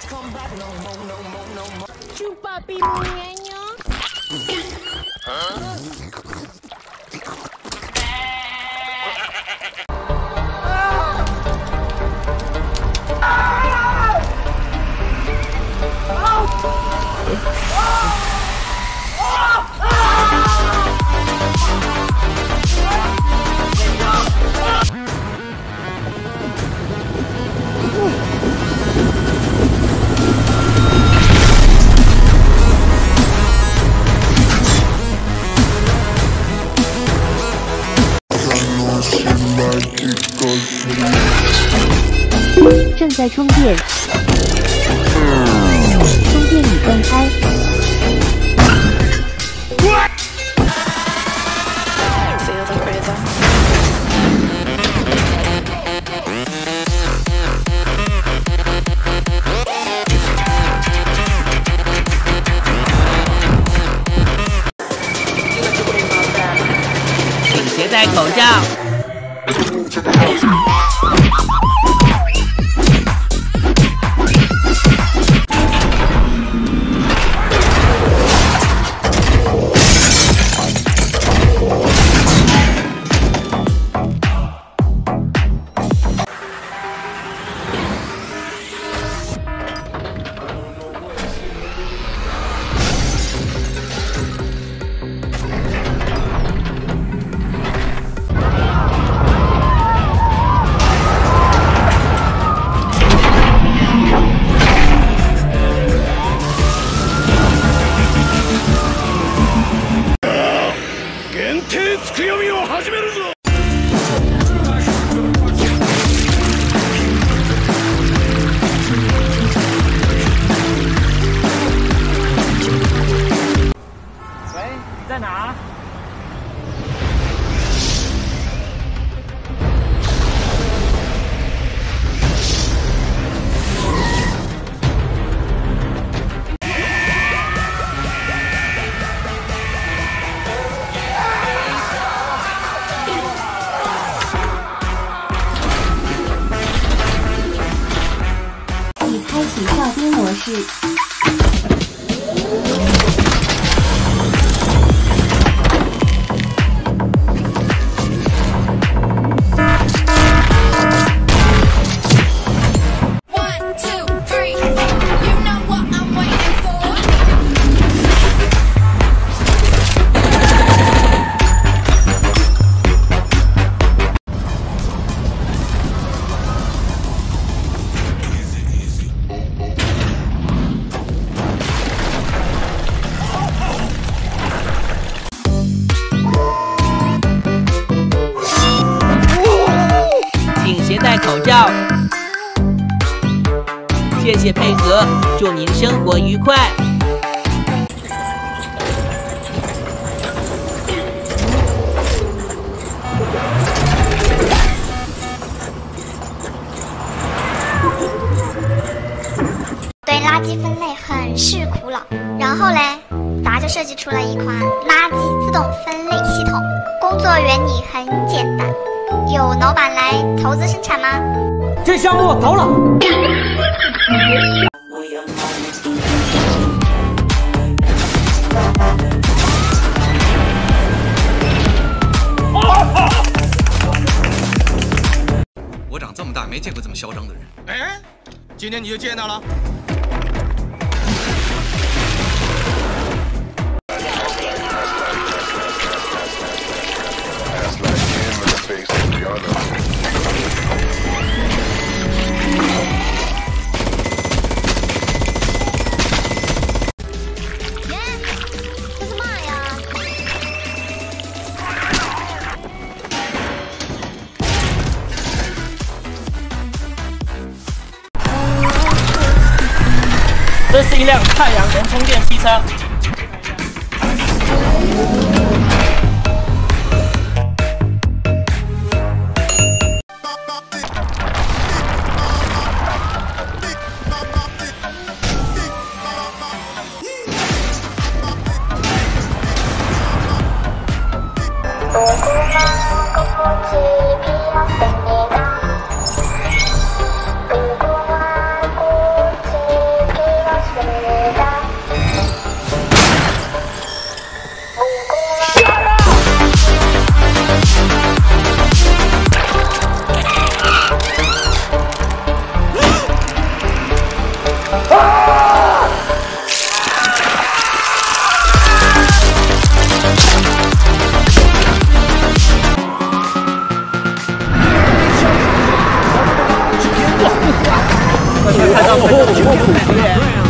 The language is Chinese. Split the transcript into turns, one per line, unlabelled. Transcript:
Chupa pimuñaño.
正在充电，充电已断开。
请携带口罩。
在哪？
已开启哨兵模式。
戴口罩，谢谢配合，祝您生活愉快。
对垃圾分类很是苦恼，然后嘞，咱就设计出了一款垃圾自动分类系统，工作原理很简单。有老板来投资生产吗？
这项目我投了。
我长这么大没见过这么嚣张的人。
哎，今天你就见到了。
这是嘛呀？
这是一辆太阳能充电汽车。 看到。